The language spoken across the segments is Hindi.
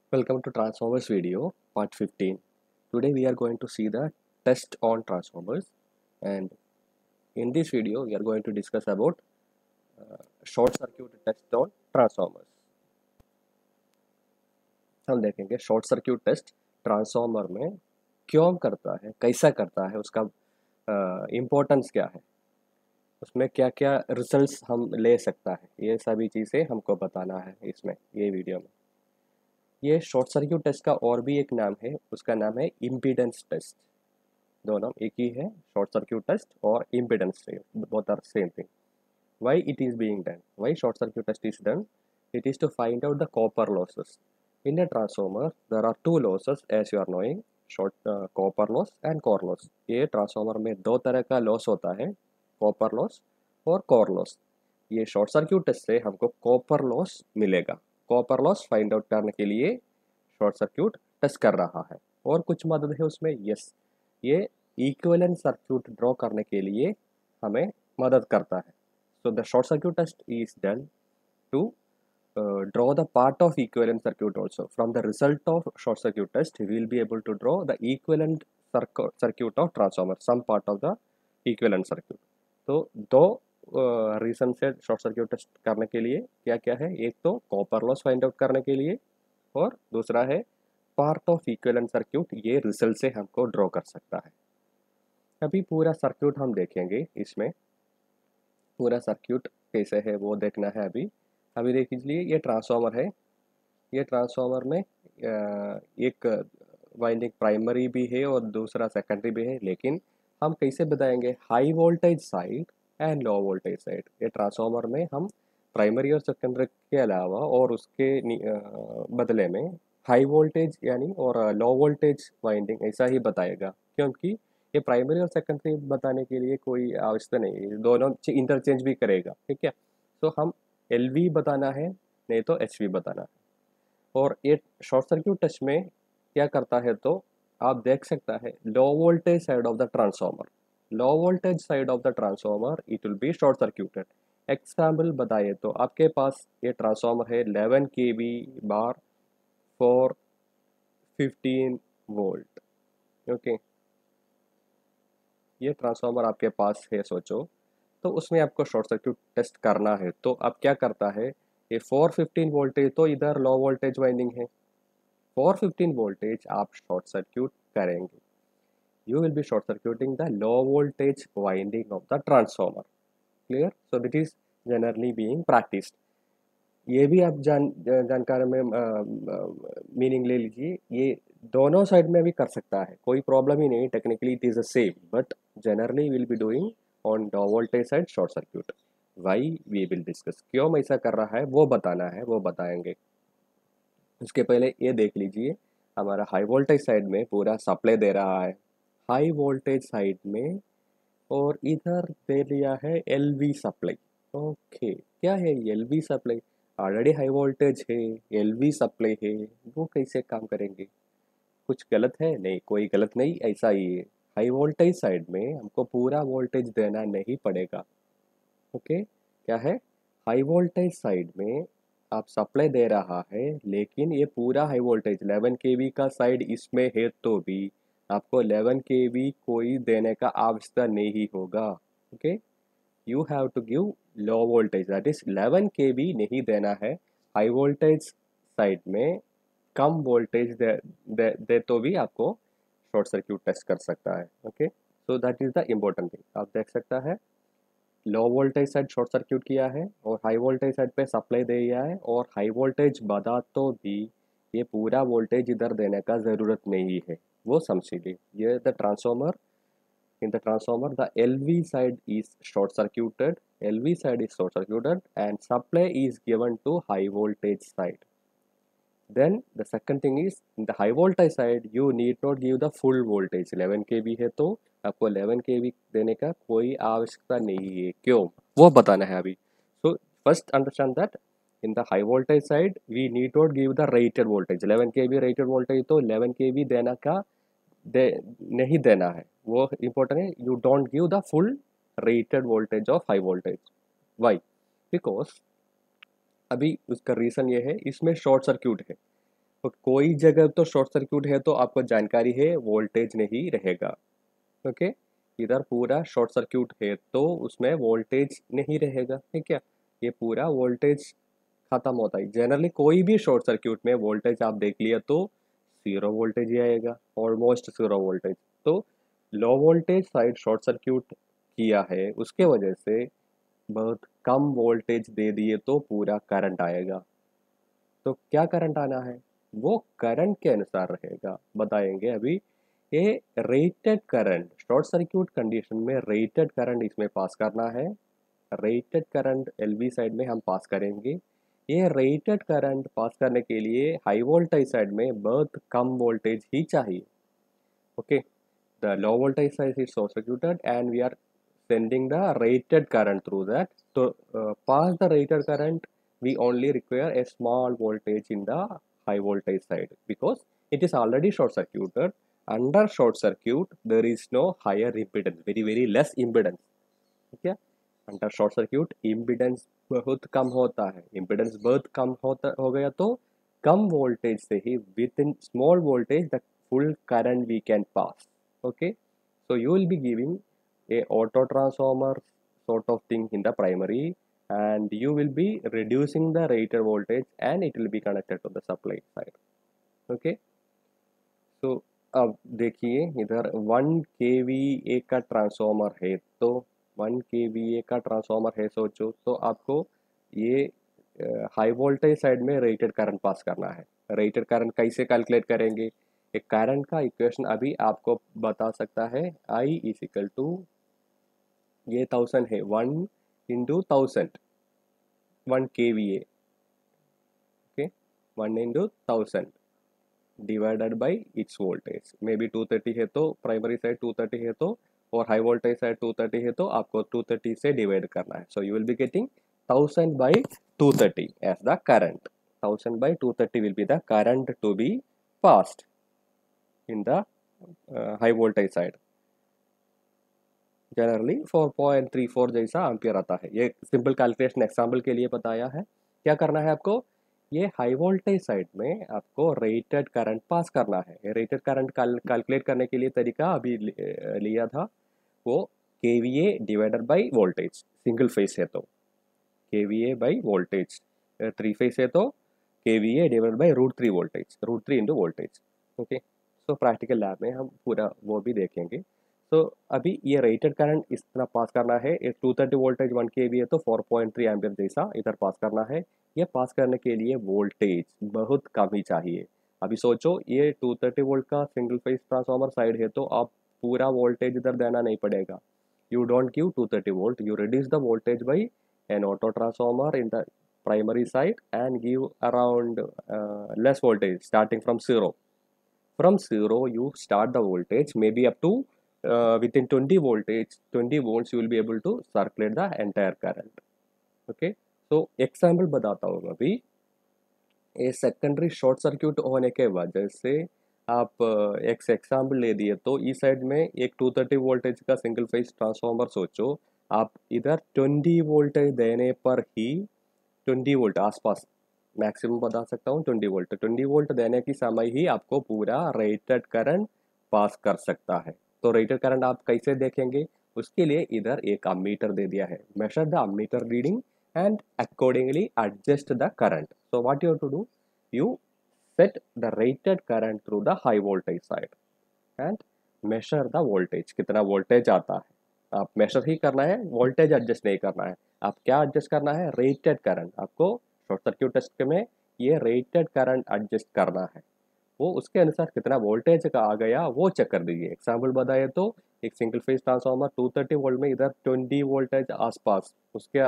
Welcome to Transformers video, part 15. Today we are going to see the test on Transformers, and in this video we are going to discuss about short circuit test on Transformers. हम देखेंगे शॉर्ट सर्क्यूट टेस्ट ट्रांसफॉर्मर में क्यों करता है, कैसा करता है, उसका इम्पोर्टेंस क्या है, उसमें क्या क्या रिजल्ट्स हम ले सकता है, ये सभी चीज़ें हमको बताना है इसमें ये वीडियो में। ये शॉर्ट सर्क्यूट टेस्ट का और भी एक नाम है, उसका नाम है इम्पीडेंस टेस्ट। दोनों एक ही है, शॉर्ट सर्क्यूट टेस्ट और impedance test, both are same thing. Why it is being done? Why short circuit test is done? It is to find out the copper losses. In a transformer, there are two losses as you are knowing, short copper loss and core loss. ये ट्रांसफॉर्मर में दो तरह का लॉस होता है, कॉपर लॉस और कोर लॉस। ये शॉर्ट सर्क्यूट टेस्ट से हमको कॉपर लॉस मिलेगा। कॉपर लॉस फाइंड आउट करने के लिए शॉर्ट सर्क्यूट टेस्ट कर रहा है, और कुछ मदद है उसमें। यस, ये इक्विवेलेंट सर्क्यूट ड्रॉ करने के लिए हमें मदद करता है। So the short circuit test is done to draw the part of equivalent circuit also. From the result of short circuit test, we will be able to draw the equivalent circuit of transformer, some part of the equivalent circuit. तो दो रीजन से शॉर्ट सर्क्यूट टेस्ट करने के लिए क्या क्या है, एक तो कॉपर लॉस फाइंड आउट करने के लिए, और दूसरा है पार्ट ऑफ इक्विवेलेंट सर्क्यूट, ये रिजल्ट से हमको ड्रॉ कर सकता है। अभी पूरा सर्क्यूट हम देखेंगे, इसमें पूरा सर्क्यूट कैसे है वो देखना है। अभी अभी देख लीजिए, ये ट्रांसफार्मर है। ये ट्रांसफार्मर में एक वाइंडिंग प्राइमरी भी है और दूसरा सेकेंडरी भी है, लेकिन हम कैसे बताएंगे high voltage side and low voltage side. ये ट्रांसफार्मर में हम प्राइमरी और सेकेंडरी के अलावा और उसके बदले में हाई वोल्टेज यानी और लो वोल्टेज वाइंडिंग ऐसा ही बताएगा, क्योंकि ये प्राइमरी और सेकेंडरी बताने के लिए कोई आवश्यकता नहीं है, दोनों इंटरचेंज भी करेगा। ठीक है, तो हम एल वी बताना है, नहीं तो एच वी बताना है। और ये शॉर्ट सर्क्यूट टेस्ट में क्या करता है, तो आप देख सकता है low voltage side of the transformer, low voltage side of the transformer it will be short circuited. Example बताइए तो आपके पास ये ट्रांसफार्मर है 11 kV bar four 15 volt. Okay, ये ट्रांसफार्मर आपके पास है, सोचो तो उसमें आपको शॉर्ट सर्क्यूट टेस्ट करना है। तो अब क्या करता है, ये 415 वोल्टेज तो इधर लो वोल्टेज वाइंडिंग है, 415 वोल्टेज आप शॉर्ट सर्क्यूट करेंगे। You will be short circuiting the low voltage winding of the transformer. Clear? So that is generally being practised. ये भी आप जानकारी में मीनिंग ले लीजिए, ये दोनों साइड में भी कर सकता है, कोई प्रॉब्लम ही नहीं। Technically it is the same, but generally will be doing on low voltage side short circuit. Why we will discuss, क्यों ऐसा कर रहा है वो बताना है, वो बताएंगे। उसके पहले ये देख लीजिए, हमारा हाई वोल्टेज साइड में पूरा सप्लाई दे रहा है, हाई वोल्टेज साइड में, और इधर दे लिया है एल वी सप्लाई। ओके, क्या है L V supply? Already high voltage है, एल वी सप्लाई है, वो कैसे काम करेंगे? कुछ गलत है? नहीं, कोई गलत नहीं, ऐसा ही है। हाई वोल्टेज साइड में हमको पूरा वोल्टेज देना नहीं पड़ेगा। ओके, क्या है, हाई वोल्टेज साइड में आप सप्लाई दे रहा है, लेकिन ये पूरा हाई वोल्टेज 11 kV का साइड इसमें है, तो भी आपको 11 kV कोई देने का आवश्यकता नहीं होगा। Okay, you have to give low voltage, that is 11 kV नहीं देना है। हाई वोल्टेज साइड में कम वोल्टेज दे तो भी आपको शॉर्ट सर्क्यूट टेस्ट कर सकता है। Okay, so that is the important thing. आप देख सकता है low voltage side short circuit किया है और हाई वोल्टेज साइड पे सप्लाई दे दिया है, और हाई वोल्टेज बता तो भी ये पूरा वोल्टेज इधर देने का ज़रूरत नहीं है, वो समझिए। ये the transformer, in the transformer the LV side is short circuited, LV side is short circuited and supply is given to high voltage side. Then the second thing is, in the high voltage side you need not give the full voltage, 11 kV है तो आपको 11 kV देने का कोई आवश्यकता नहीं है। क्यों, वो बताना है अभी। So first understand that in the high voltage side we need not give the rated voltage, 11 kV rated voltage तो 11 kV देना का नहीं देना है, वो इम्पोर्टेंट है। You don't give the full rated voltage of high voltage. Why? Because अभी उसका रीज़न ये है, इसमें शॉर्ट सर्क्यूट है। तो कोई जगह तो शॉर्ट सर्क्यूट है तो आपको जानकारी है वोल्टेज नहीं रहेगा। ओके, इधर पूरा शॉर्ट सर्क्यूट है तो उसमें वोल्टेज नहीं रहेगा, ठीक है। ये पूरा वोल्टेज खत्म होता है। जनरली कोई भी शॉर्ट सर्क्यूट में वोल्टेज आप देख लिया तो जीरो वोल्टेज ही आएगा, ऑलमोस्ट जीरो वोल्टेज। तो low voltage side short circuit किया है, उसके वजह से बहुत कम वोल्टेज दे दिए तो पूरा करंट आएगा। तो क्या करंट आना है, वो करंट के अनुसार रहेगा, बताएंगे अभी। ये rated current short circuit condition में रेटेड करंट इसमें पास करना है। रेटेड करंट एलवी साइड में हम पास करेंगे। ये रेटेड करंट पास करने के लिए हाई वोल्टेज साइड में बहुत कम वोल्टेज ही चाहिए। Okay, the low voltage side is short circuited and we are sending the rated current through that. To pass the rated current, we only require a small voltage in the high voltage side because it is already short circuited. Under short circuit, there is no higher impedance, very less impedance. ठीक है, अंडर शॉर्ट सर्क्यूट इम्पिडेंस बहुत कम होता है। इम्पिडेंस बहुत कम होता हो गया तो कम वोल्टेज से ही within small voltage the full current we can pass. Okay, so you will be giving a auto transformer sort of thing in the primary, and you will be reducing the rated voltage and it will be connected to the supply side. Okay, so अब देखिए इधर 1 kVA का ट्रांसफॉर्मर है, तो 1 kVA का ट्रांसफॉर्मर है सोचो, तो आपको ये हाई वोल्टेज साइड में रेटेड करंट पास करना है। रेटेड करंट कैसे कैलकुलेट करेंगे, एक करंट का इक्वेशन अभी आपको बता सकता है। I इज इक्वल टू ये 1000 है, 1 into 1000, 1 kVA, okay, 1 into 1000 divided by its voltage. Maybe 230 है तो प्राइमरी साइड 230 है तो, और हाई वोल्टेज साइड 230 है तो आपको 230 से डिवाइड करना है। So you will be getting 1000 by 230 as the current. 1000 by 230 will be the current to be passed in the high voltage side. Generally 4.34 जैसा एम्पियर आता है। ये सिंपल कैलकुलेशन एग्जाम्पल के लिए बताया है। क्या करना है आपको, ये हाई वोल्टेज साइड में आपको रेटेड करंट पास करना है। रेटेड करंट कैलकुलेट करने के लिए तरीका अभी लिया था, वो kVA divided by voltage, single phase है तो केवीए बाई वोल्टेज, 3 फेस है तो kVA divided by √3 voltage, √3 into voltage. Okay, so practical lab में हम पूरा वो भी देखेंगे। तो अभी ये रेटेड करंट इस तरह पास करना है। 230 वोल्टेज 1 kV है तो 4.3 एम्पियर जैसा इधर पास करना है। ये पास करने के लिए वोल्टेज बहुत कम ही चाहिए। अभी सोचो ये 230 वोल्ट का सिंगल फेज ट्रांसफार्मर साइड है तो आप पूरा वोल्टेज इधर देना नहीं पड़ेगा। You don't give 230 volt, you reduce the voltage by an auto transformer in the primary side and give around less voltage starting from zero. From zero you start the voltage maybe up to within 20 volts you will be able to circulate the entire current. Okay, so example बताता हूँ अभी। ये सेकेंडरी शॉर्ट सर्क्यूट होने के वजह से आप एक एग्जाम्पल ले दिए तो इस साइड में एक 230 वोल्टेज का सिंगल फेज ट्रांसफार्मर सोचो, आप इधर 20 वोल्टेज देने पर ही 20 वोल्ट आसपास, मैक्सिमम बता सकता हूँ 20 वोल्ट, 20 वोल्ट देने की समय ही आपको पूरा रेटेड करंट पास कर सकता है। तो रेटेड करंट आप कैसे देखेंगे, उसके लिए इधर एक अमीटर दे दिया है। Measure the ammeter reading and accordingly adjust the current. So what you have to do, you set the rated current through the high voltage side and measure the voltage, कितना वोल्टेज आता है। आप मेजर ही करना है, वोल्टेज एडजस्ट नहीं करना है। आप क्या एडजस्ट करना है, रेटेड करंट। आपको शॉर्ट सर्क्यूट टेस्ट में ये रेटेड करंट एडजस्ट करना है, वो उसके अनुसार कितना वोल्टेज का आ गया वो चेक कर दीजिए। एग्जाम्पल बताए तो एक सिंगल फेज ट्रांसफार्मर 230 वोल्ट में इधर 20 वोल्टेज आसपास, उसके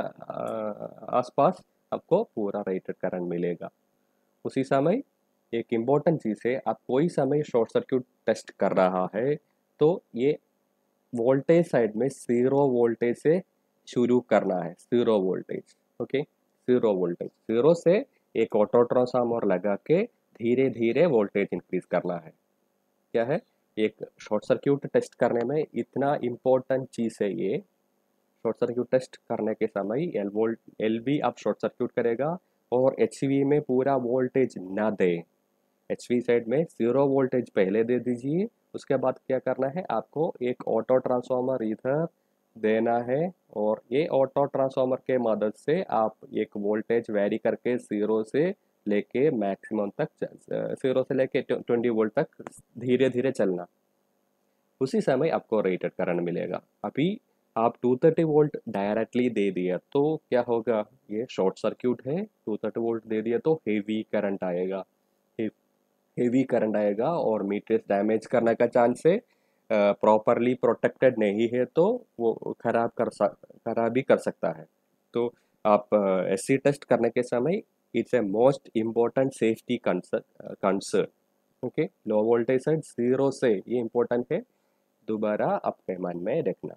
आसपास आपको पूरा रेटेड करंट मिलेगा। उसी समय एक इम्पोर्टेंट चीज़ है, आप कोई समय शॉर्ट सर्क्यूट टेस्ट कर रहा है तो ये वोल्टेज साइड में 0 वोल्टेज से शुरू करना है। 0 वोल्टेज, ओके, 0 वोल्टेज, 0 से एक ऑटो ट्रांसफार्मर लगा के धीरे धीरे वोल्टेज इंक्रीज करना है। क्या है, एक शॉर्ट सर्क्यूट टेस्ट करने में इतना इम्पोर्टेंट चीज़ है ये। शॉर्ट सर्क्यूट टेस्ट करने के समय एल बी आप शॉर्ट सर्क्यूट करेगा और एच में पूरा वोल्टेज ना दे, HV साइड में 0 वोल्टेज पहले दे दीजिए, उसके बाद क्या करना है आपको, एक ऑटो ट्रांसफार्मर इधर देना है, और ये ऑटो ट्रांसफार्मर के मदद से आप एक वोल्टेज वैरी करके 0 से लेके मैक्सिमम तक 0 से लेके 20 वोल्ट तक धीरे धीरे चलना। उसी समय आपको रेटेड करंट मिलेगा। अभी आप 230 वोल्ट डायरेक्टली दे दिया तो क्या होगा, ये शॉर्ट सर्क्यूट है, 230 वोल्ट दे दिया तो हेवी करंट आएगा, हेवी करंट आएगा और मीटर्स डैमेज करने का चांस है। प्रॉपरली प्रोटेक्टेड नहीं है तो वो खराब भी कर सकता है। तो आप एससी टेस्ट करने के समय it's a most important safety concern. Okay, low voltage side 0 से, ये इम्पोर्टेंट है, दोबारा अपने मन में रखना।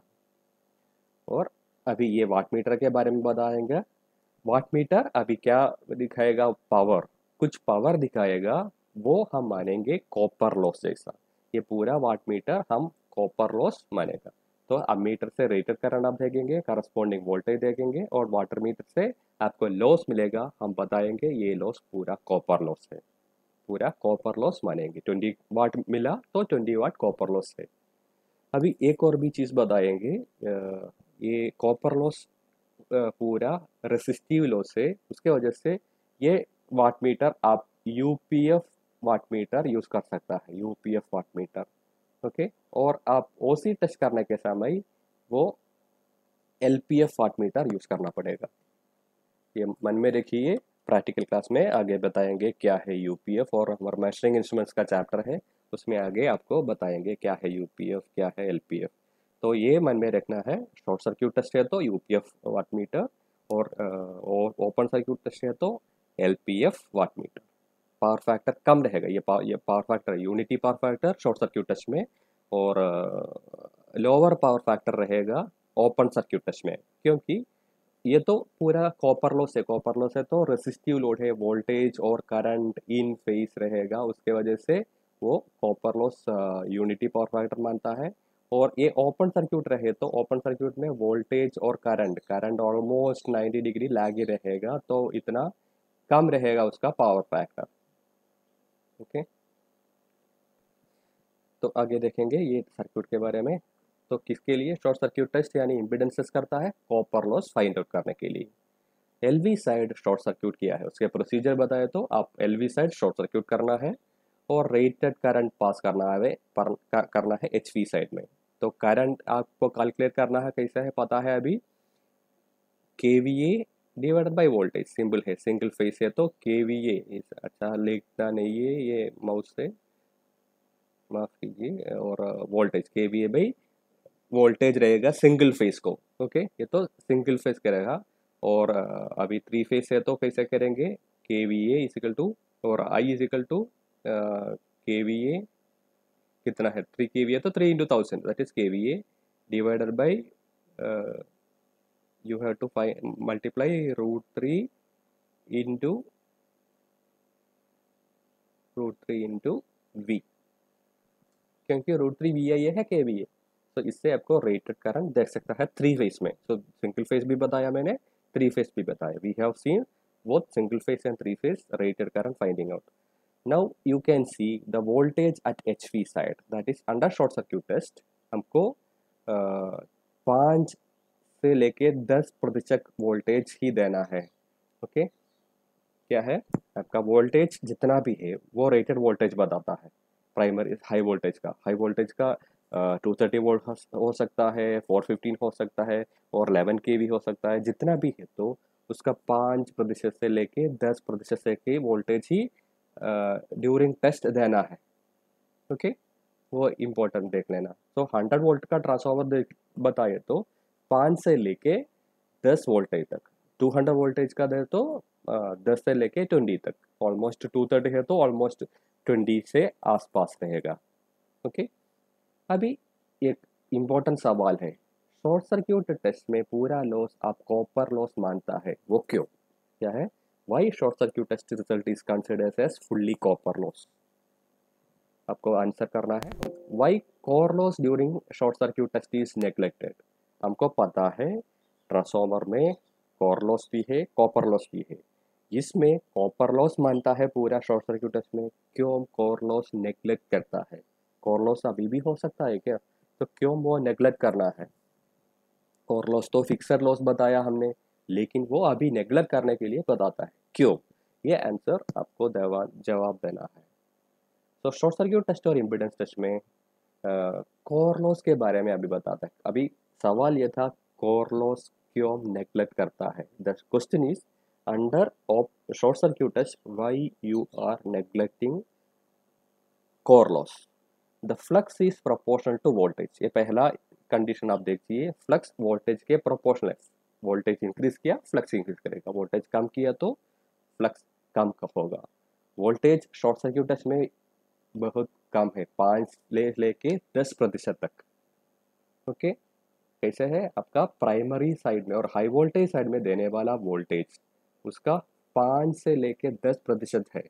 और अभी ये वाट मीटर के बारे में बताएंगे। वाट मीटर अभी क्या दिखाएगा, पावर, कुछ पावर दिखाएगा, वो हम मानेंगे कॉपर लॉस जैसा। ये पूरा वाट मीटर हम कॉपर लॉस मानेगा। तो अब मीटर से रेटेड करंट आप देखेंगे, करस्पॉन्डिंग वोल्टेज देखेंगे, और वाटर मीटर से आपको लॉस मिलेगा, हम बताएंगे ये लॉस पूरा कॉपर लॉस है, पूरा कॉपर लॉस मानेंगे। 20 वाट मिला तो 20 वाट कॉपर लॉस है। अभी एक और भी चीज़ बताएंगे, ये कॉपर लॉस पूरा रेसिस्टिव लॉस है, उसके वजह से ये वाट मीटर आप यूपीएफ वाट मीटर यूज़ कर सकता है, यूपीएफ वाट मीटर। ओके, और आप ओसी टेस्ट करने के समय वो एलपीएफ वाट मीटर यूज़ करना पड़ेगा। ये मन में रखिए, प्रैक्टिकल क्लास में आगे बताएंगे क्या है यूपीएफ, और हमारा मेजरिंग इंस्ट्रूमेंट्स का चैप्टर है, उसमें आगे आपको बताएंगे क्या है यूपीएफ, क्या है एलपीएफ। तो ये मन में रखना है, शॉर्ट सर्क्यूट टेस्ट है तो यूपीएफ वाट मीटर, और ओपन सर्क्यूट टेस्ट है तो LPF watt meter. Power factor कम रहेगा, ये power factor unity power factor short circuit test में, और लोअर पावर फैक्टर रहेगा ओपन सर्क्यूट टेस्ट में, क्योंकि ये तो पूरा कॉपर लॉस है, कॉपर लॉस है तो रेसिस्टिव लोड है, वोल्टेज और करंट इन फेस रहेगा, उसके वजह से वो copper loss unity power factor मानता है। और ये ओपन सर्क्यूट रहे तो ओपन सर्क्यूट में वोल्टेज और current current almost 90 degree lag ही रहेगा, तो इतना कम रहेगा उसका पावर फैक्टर। ओके, तो आगे देखेंगे ये सर्क्यूट के बारे में। तो किसके लिए शॉर्ट सर्क्यूट टेस्ट यानी इम्पीडेंसेस करता है, कॉपर लॉस फाइंड आउट करने के लिए। एलवी साइड शॉर्ट सर्क्यूट किया है, उसके प्रोसीजर बताए तो आप एलवी साइड शॉर्ट सर्क्यूट करना है और रेटेड करंट पास करना है एचवी साइड में। तो करंट आपको कैलकुलेट करना है, कैसा है पता है अभी, kVA divided by voltage, simple है, सिंगल फेस है तो केवीए, अच्छा लिखना नहीं है ये माउस से, माफ कीजिए, और वोल्टेज केवीए बाई वोल्टेज रहेगा सिंगल फेस को। ओके, ये तो सिंगल फेस करेगा, और अभी 3 फेस है तो कैसे करेंगे, के वी ए इजिकल टू, और I is equal to K V A, कितना है 3 के वी ए तो 3 into 1000 that is K V A divided by, you have to multiply √3 into V, क्योंकि √3 वी आई है के वी ए, तो इससे आपको रेटेड करंट देख सकता है 3 फेस में। सो सिंगल फेस भी बताया मैंने, 3 फेस भी बताया, we have seen both single phase and 3 phase rated current finding out. Now you can see the voltage at HV side, that is under short circuit test हमको 5 से लेके 10% वोल्टेज ही देना है। ओके, क्या है आपका वोल्टेज जितना भी है वो रेटेड वोल्टेज बताता है। प्राइमरी हाई वोल्टेज का 230 वोल्ट हो सकता है, 415 हो सकता है, और 11 के भी हो सकता है, जितना भी है तो उसका 5% से लेके 10% से की वोल्टेज ही ड्यूरिंग टेस्ट देना है। ओके, वो इम्पोर्टेंट देख लेना। तो 100 वोल्ट का ट्रांसफार्मर बताए तो 5 से लेके 10 वोल्टेज तक, 200 वोल्टेज का दे तो 10 से लेके 20 तक, ऑलमोस्ट 230 है तो ऑलमोस्ट 20 से आसपास रहेगा। ओके, अभी एक इम्पोर्टेंट सवाल है, शॉर्ट सर्क्यूट टेस्ट में पूरा लॉस आप कॉपर लॉस मानता है, वो क्यों, क्या है, why short circuit test result is considered as fully copper loss. आपको आंसर करना है, why core loss during short circuit test is neglected. हमको पता है ट्रांसफार्मर में कोर लॉस भी है, कॉपर लॉस भी है, इसमें कॉपर लॉस मानता है पूरा शॉर्ट सर्क्यूट टेस्ट में, क्यों कोर लॉस नेग्लेक्ट करता है। कोर लॉस अभी भी हो सकता है क्या, तो क्यों वो नेग्लेक्ट करना है। कोर लॉस तो फिक्सर लॉस बताया हमने, लेकिन वो अभी नेग्लेक्ट करने के लिए बताता है क्यों। ये आंसर आपको जवाब देना है। तो शॉर्ट सर्क्यूट टेस्ट और इम्पिडेंस टेस्ट में कोर लॉस के बारे में अभी बताता है। अभी सवाल ये था कोर लॉस क्यों नेग्लेक्ट करता है। The question is under short circuit test why you are neglecting core loss. The flux is proportional to voltage. ये पहला कंडीशन आप देखिए, फ्लक्स वोल्टेज के प्रोपोर्शनल है। वोल्टेज इंक्रीज किया फ्लक्स इंक्रीज करेगा, वोल्टेज कम किया तो फ्लक्स कम होगा। वोल्टेज शॉर्ट सर्क्यूट टेस्ट में बहुत कम है, 5 लेके 10% तक। ओके, कैसे है आपका प्राइमरी साइड में और हाई वोल्टेज साइड में देने वाला वोल्टेज उसका 5 से लेके 10% है।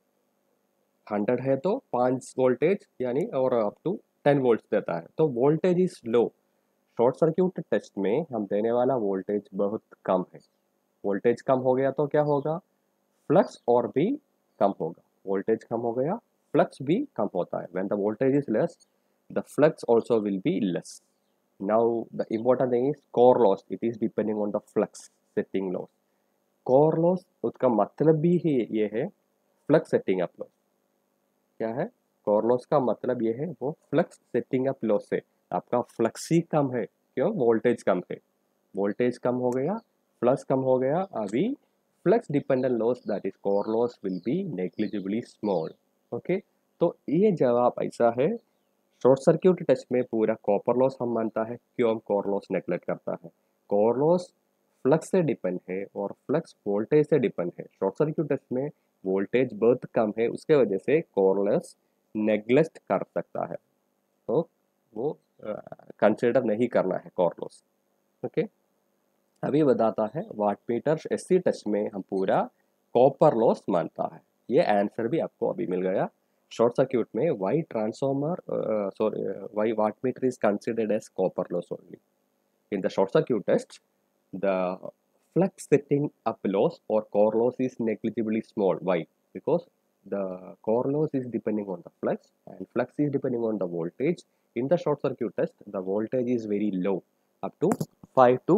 100 है तो 5 वोल्टेज यानी और अप टू 10 वोल्ट देता है, तो voltage is low. Short circuit test में हम देने वाला वोल्टेज बहुत कम है। वोल्टेज कम हो गया तो क्या होगा, फ्लक्स और भी कम होगा। वोल्टेज कम हो गया फ्लक्स भी कम होता है। When the voltage is less the flux also will be less. Now the important thing is core loss, it is depending on the flux setting loss. core loss उसका मतलब भी ये है फ्लक्स सेटिंग अप लॉस। क्या है कोर लॉस का मतलब ये है, वो फ्लक्स सेटिंग अप लॉस से आपका फ्लक्स ही कम है, क्यों वोल्टेज कम है। वोल्टेज कम हो गया फ्लक्स कम हो गया, अभी flux dependent loss that is core loss will be negligibly small. Okay, तो ये जवाब ऐसा है। शॉर्ट सर्क्यूट टेस्ट में पूरा कॉपर लॉस हम मानता है, क्यों हम कोर लॉस नेग्लेक्ट करता है। कोर लॉस फ्लक्स से डिपेंड है और फ्लक्स वोल्टेज से डिपेंड है। शॉर्ट सर्क्यूट टेस्ट में वोल्टेज बहुत कम है, उसके वजह से कोर लॉस नेग्लेक्ट कर सकता है, तो वो कंसिडर नहीं करना है कोर लॉस। ओके, अभी बताता है वाटमीटर एससी टेस्ट में हम पूरा कॉपर लॉस मानता है। ये आंसर भी आपको अभी मिल गया। शॉर्ट सर्क्यूट में Y transformer sorry Y wattmeter is considered as copper loss only. In the short circuit test the flux setting up loss or core loss is negligibly small. Why? Because the core loss is depending on the flux and flux is depending on the voltage. In the short circuit test, the voltage is very low, up to 5 to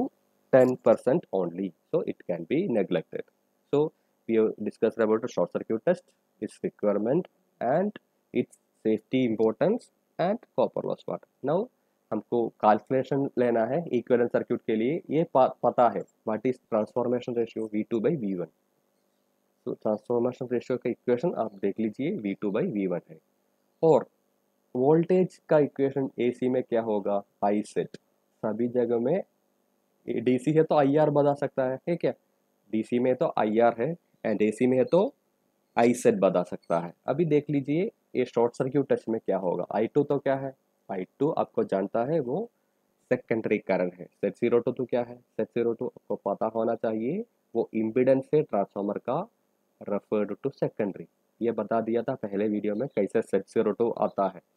10% only, so it can be neglected. So we have discussed about the short circuit test, its requirement and its safety importance and copper loss part. Now हमको कैलकुलेशन लेना है इक्विवेलेंट सर्क्यूट के लिए। ये पता है what is transformation ratio V2/V1। तो ट्रांसफॉर्मेशन रेशियो का इक्वेशन आप देख लीजिए, V2/V1 है। और वोल्टेज का इक्वेशन AC में क्या होगा, आई सेट। सभी जगह में DC है तो IR बता सकता है क्या, DC में तो IR है एंड AC में है तो आई सेट बता सकता है। अभी देख लीजिए ये शॉर्ट सर्क्यूट टेस्ट में क्या होगा। I2 तो क्या है, I2 आपको जानता है वो सेकेंडरी करंट है। Z02 तो क्या है, Z02 आपको पता होना चाहिए, वो इम्पीडेंस है ट्रांसफार्मर का रेफर्ड टू सेकेंडरी। ये बता दिया था पहले वीडियो में कैसे Z02 आता है।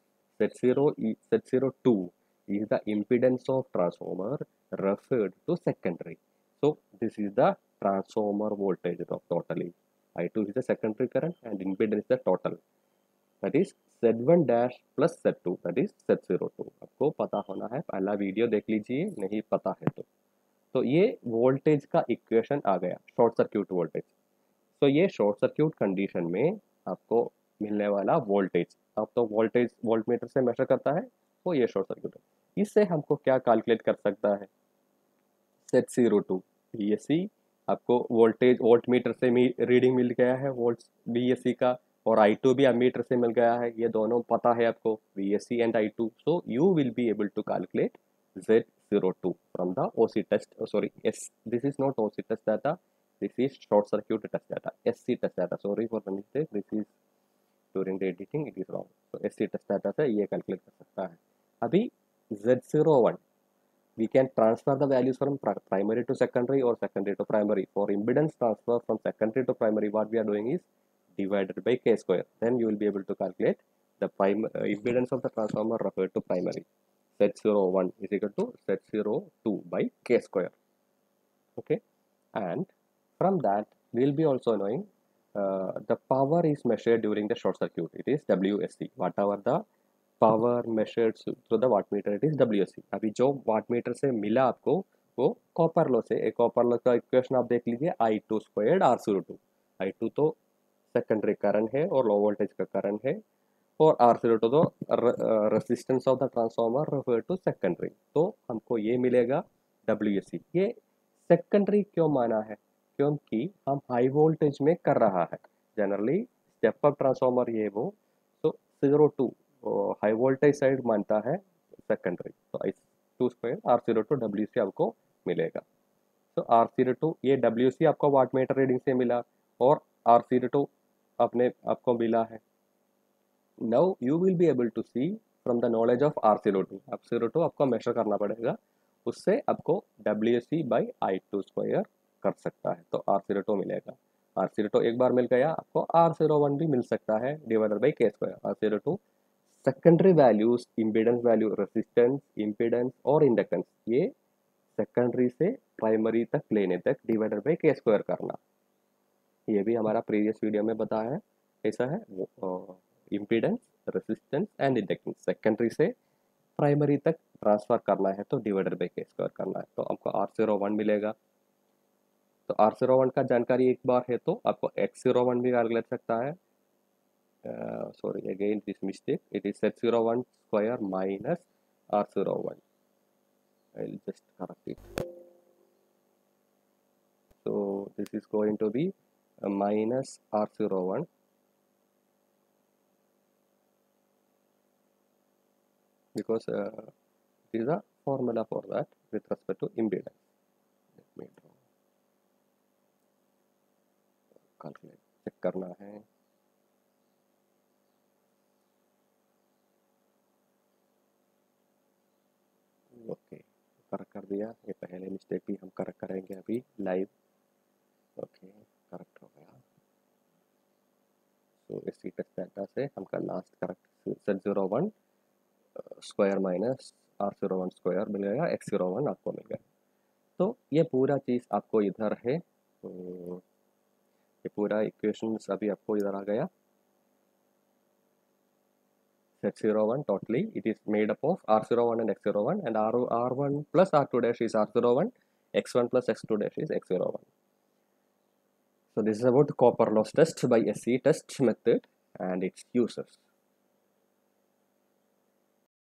Z02 is the impedance of transformer referred to secondary. So this is the transformer voltage of totally. I2 is the secondary current and impedance is the total. That is Z1 dash plus Z2 that is Z02। आपको पता होना है, पहला वीडियो देख लीजिए नहीं पता है तो ये वोल्टेज का इक्वेशन आ गया, शॉर्ट सर्क्यूट वोल्टेज। तो ये शॉर्ट सर्क्यूट कंडीशन में आपको मिलने वाला वोल्टेज, अब तो वोल्टेज वोल्टमीटर से मेजर करता है, वो ये शॉर्ट सर्क्यूट है। इससे हमको क्या कैलकुलेट कर सकता है, Z02 VSC। आपको वोल्टेज वोल्टमीटर से रीडिंग मिल गया है वोल्ट VSC का, और I2 भी अमीटर से मिल गया है, ये दोनों पता है आपको VSC and I2। So you will be able to calculate Z02 from the OC test. Sorry, this is not OC test data. This is short circuit test data, SC test data. Sorry for the mistake. This is during the editing it is wrong. So SC test data से ये कैलकुलेट कर सकता है। अभी Z01 we can transfer the values from primary to secondary or secondary to primary. For impedance transfer from secondary to primary, what we are doing is divided by K square. Then you will be able to calculate the impedance of the transformer referred to primary. Z01 is equal to Z02 by K square. Okay, and from that we will be also knowing the power is measured during the short circuit, it is WSC. Whatever the power measured through the wattmeter, it is WSC. अभी जो वाटमीटर से मिला आपको वो कॉपर लॉस है. एक कॉपर लॉस का इक्वेशन आप देख लीजिए, I2 स्क्वायर्ड R02. I2 तो सेकेंडरी करंट है और लो वोल्टेज का करंट है, और R02 तो resistance of the transformer refer to secondary. तो हमको ये मिलेगा WSC. ये सेकेंडरी क्यों माना है? क्योंकि हम हाई वोल्टेज में कर रहा है. जनरली स्टेप अप ट्रांसफार्मर ये वो, तो 02 हाई वोल्टेज साइड मानता है सेकेंडरी. तो I2 स्क्वायर R02 WC आपको मिलेगा. तो R02 ये WC आपको वाटमीटर रीडिंग से मिला और R02 अपने आपको मिला है. Now you will be able to see from the knowledge of R02. अब R02 आपको मेजर करना पड़ेगा, उससे आपको WC by I2 स्क्वायर कर सकता है. तो R02 मिलेगा. R02 एक बार मिल गया, आपको R01 भी मिल सकता है divided by K square. R02 secondary values, impedance value, resistance, impedance और इंडक्टेंस, ये सेकेंडरी से प्राइमरी तक लेने तक डिवाइडेड बाई K स्क्वायर करना. ये भी हमारा प्रीवियस वीडियो में बताया है. कैसा है? Impedance, resistance and inductance secondary से प्राइमरी तक ट्रांसफर करना है तो डिवाइडेड बाई K स्क्वायर करना है. तो आपको R01 मिलेगा. तो R01 का जानकारी एक बार है तो आपको X01 भी कैलकुलेट सकता है. Sorry, again this mistake, it is Z01 square minus R01. I'll just correct it. So this is going to be minus R01 because this is a formula for that with respect to impedance. Let me draw. Calculate, check करना है. ओके, करेक्ट कर दिया. ये पहले मिस्टेक भी हम करेक्ट करेंगे अभी लाइव. ओके, करेक्ट हो गया. तो इसी टेस्ट डाटा से हमका last correct Z01 square minus R01 square मिल गया, X01 आपको मिल गया. तो ये पूरा चीज़ आपको इधर है. तो ये पूरा इक्वेशंस अभी आपको इधर आ गया. Z01 totally it is made up of R01 and X01, and R1 plus R2 dash is R01, X1 plus X2 dash is X01. So this is about copper loss test by SC test method and its uses.